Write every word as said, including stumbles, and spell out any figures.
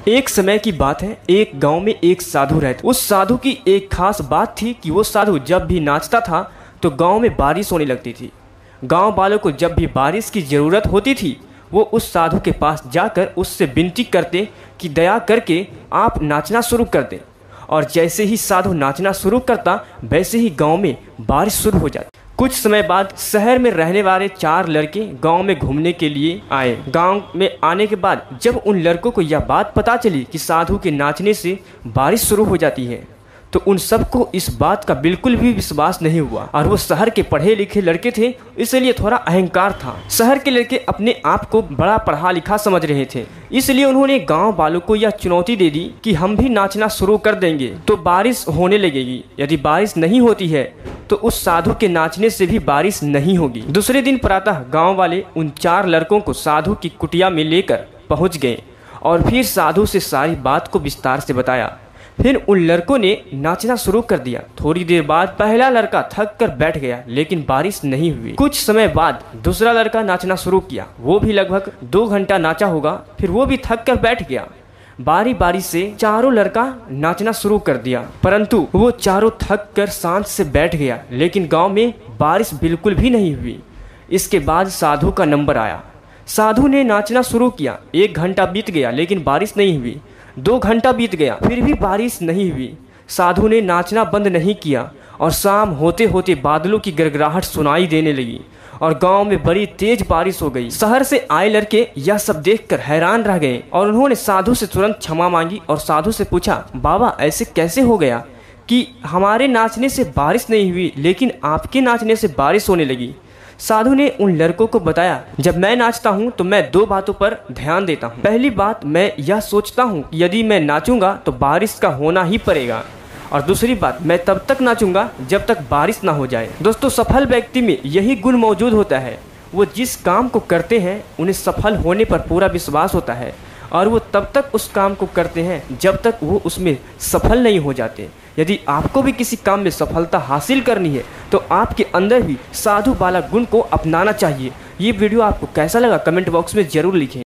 एक समय की बात है, एक गांव में एक साधु रहता। उस साधु की एक खास बात थी कि वो साधु जब भी नाचता था तो गांव में बारिश होने लगती थी। गांव वालों को जब भी बारिश की ज़रूरत होती थी वो उस साधु के पास जाकर उससे विनती करते कि दया करके आप नाचना शुरू कर दें। और जैसे ही साधु नाचना शुरू करता वैसे ही गांव में बारिश शुरू हो जाती। कुछ समय बाद शहर में रहने वाले चार लड़के गांव में घूमने के लिए आए। गांव में आने के बाद जब उन लड़कों को यह बात पता चली कि साधु के नाचने से बारिश शुरू हो जाती है तो उन सबको इस बात का बिल्कुल भी विश्वास नहीं हुआ। और वो शहर के पढ़े लिखे लड़के थे, इसलिए थोड़ा अहंकार था। शहर के लड़के अपने आप को बड़ा पढ़ा लिखा समझ रहे थे, इसलिए उन्होंने गांव वालों को यह चुनौती दे दी कि हम भी नाचना शुरू कर देंगे तो बारिश होने लगेगी। यदि बारिश नहीं होती है तो उस साधु के नाचने से भी बारिश नहीं होगी। दूसरे दिन प्रातः गाँव वाले उन चार लड़कों को साधु की कुटिया में लेकर पहुँच गए और फिर साधु से सारी बात को विस्तार से बताया। फिर उन लड़कों ने नाचना शुरू कर दिया। थोड़ी देर बाद पहला लड़का थक कर बैठ गया लेकिन बारिश नहीं हुई। कुछ समय बाद दूसरा लड़का नाचना शुरू किया। वो भी लगभग दो घंटा नाचा होगा, फिर वो भी थक कर बैठ गया। बारी बारी से चारों लड़का नाचना शुरू कर दिया, परंतु वो चारों थक कर शांत से बैठ गया, लेकिन गांव में बारिश बिल्कुल भी नहीं हुई। इसके बाद साधु का नंबर आया। साधु ने नाचना शुरू किया। एक घंटा बीत गया लेकिन बारिश नहीं हुई। दो घंटा बीत गया फिर भी बारिश नहीं हुई। साधु ने नाचना बंद नहीं किया और शाम होते होते बादलों की गड़गड़ाहट सुनाई देने लगी और गांव में बड़ी तेज बारिश हो गई। शहर से आए लड़के यह सब देखकर हैरान रह गए और उन्होंने साधु से तुरंत क्षमा मांगी और साधु से पूछा, बाबा ऐसे कैसे हो गया कि हमारे नाचने से बारिश नहीं हुई लेकिन आपके नाचने से बारिश होने लगी। साधु ने उन लड़कों को बताया, जब मैं नाचता हूँ तो मैं दो बातों पर ध्यान देता हूँ। पहली बात, मैं यह सोचता हूँ कि यदि मैं नाचूंगा तो बारिश का होना ही पड़ेगा, और दूसरी बात, मैं तब तक नाचूंगा जब तक बारिश ना हो जाए। दोस्तों, सफल व्यक्ति में यही गुण मौजूद होता है। वो जिस काम को करते हैं उन्हें सफल होने पर पूरा विश्वास होता है और वो तब तक उस काम को करते हैं जब तक वो उसमें सफल नहीं हो जाते। यदि आपको भी किसी काम में सफलता हासिल करनी है तो आपके अंदर भी साधु वाला गुण को अपनाना चाहिए। ये वीडियो आपको कैसा लगा कमेंट बॉक्स में ज़रूर लिखें।